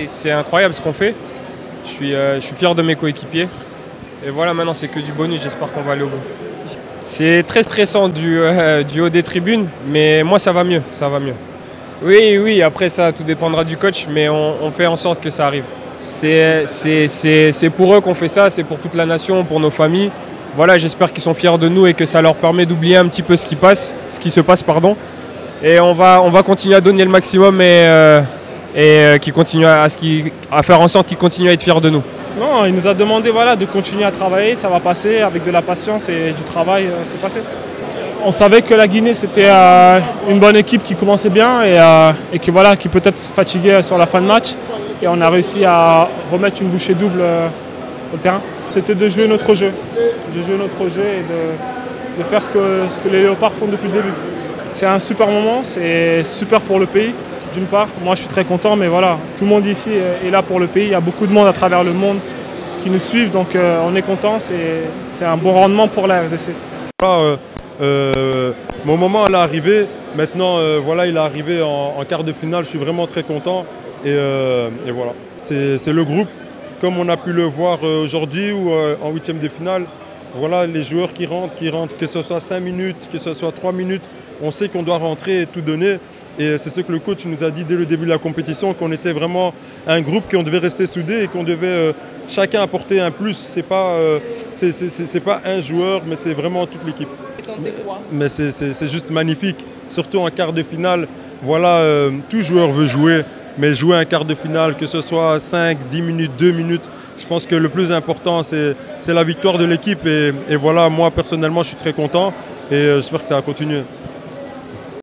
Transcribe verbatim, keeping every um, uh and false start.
c'est incroyable ce qu'on fait. Je suis, euh, je suis fier de mes coéquipiers. Et voilà, maintenant c'est que du bonus, j'espère qu'on va aller au bout. C'est très stressant du, euh, du haut des tribunes, mais moi ça va mieux, ça va mieux. Oui, oui, après ça, tout dépendra du coach, mais on, on fait en sorte que ça arrive. C'est pour eux qu'on fait ça, c'est pour toute la nation, pour nos familles. Voilà, j'espère qu'ils sont fiers de nous et que ça leur permet d'oublier un petit peu ce qui passe, ce qui se passe, pardon. Et on va, on va continuer à donner le maximum et, euh, et euh, qui continue à, à, ce qui, à faire en sorte qu'ils continuent à être fiers de nous. Non, il nous a demandé voilà, de continuer à travailler, ça va passer avec de la patience et du travail, euh, c'est passé. On savait que la Guinée c'était euh, une bonne équipe qui commençait bien et, euh, et qui, voilà, qui peut-être se fatiguait sur la fin de match. Et on a réussi à remettre une bouchée double euh, au terrain. C'était de jouer notre jeu, de jouer notre jeu et de, de faire ce que, ce que les Léopards font depuis le début. C'est un super moment, c'est super pour le pays, d'une part. Moi je suis très content, mais voilà, tout le monde ici est là pour le pays. Il y a beaucoup de monde à travers le monde qui nous suivent, donc euh, on est content, c'est un bon rendement pour la R D C. Voilà, euh, euh, mon moment est arrivé, maintenant euh, voilà, il est arrivé en, en quart de finale, je suis vraiment très content. Et, euh, et voilà, c'est le groupe, comme on a pu le voir euh, aujourd'hui ou euh, en huitième de finale. Voilà, les joueurs qui rentrent, qui rentrent, que ce soit cinq minutes, que ce soit trois minutes, on sait qu'on doit rentrer et tout donner. Et c'est ce que le coach nous a dit dès le début de la compétition, qu'on était vraiment un groupe, qu'on devait rester soudés et qu'on devait euh, chacun apporter un plus. Ce n'est pas, euh, c'est pas un joueur, mais c'est vraiment toute l'équipe. Mais c'est juste magnifique, surtout en quart de finale. Voilà, euh, tout joueur veut jouer. Mais jouer un quart de finale, que ce soit cinq, dix minutes, deux minutes, je pense que le plus important, c'est la victoire de l'équipe. Et, et voilà, moi personnellement, je suis très content et j'espère que ça va continuer.